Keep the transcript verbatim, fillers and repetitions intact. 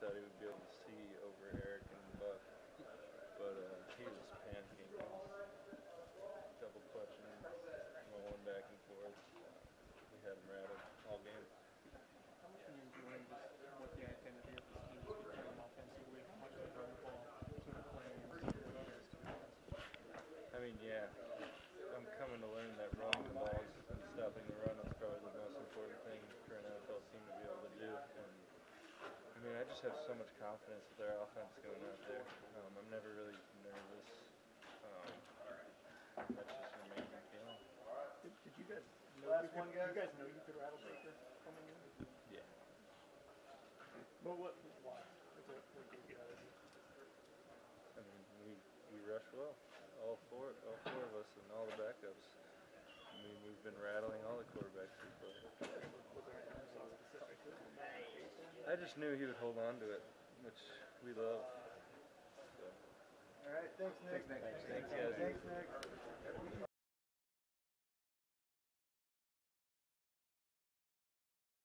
thought he would be able to see over Eric and Buck, but uh, he was panicking. He was double clutching him, rolling back and forth. We had him rattled all game. How much are you enjoying just what the identity of this team is becoming offensively? How much of the run ball sort of playing instead of what others do? I mean, yeah, I'm coming to learn that running the balls and stopping the run is probably the most important thing for an N F L team to be able to do. And I mean, I just have so much confidence with their offense going out there. Um, I'm never really nervous. Um, that's just an amazing feeling. Did, did you guys know you could, you guys know you could rattle Baker coming in? Yeah. But what? Why? What, what gave you that idea? I mean, we we rush well. All four, all four of us, and all the backups. I mean, we've been rattling all the quarterbacks we play. Was there anything specific? I just knew he would hold on to it, which we love. So. All right, thanks, Nick. Thanks, Nick. Thanks, guys. Thanks, Nick.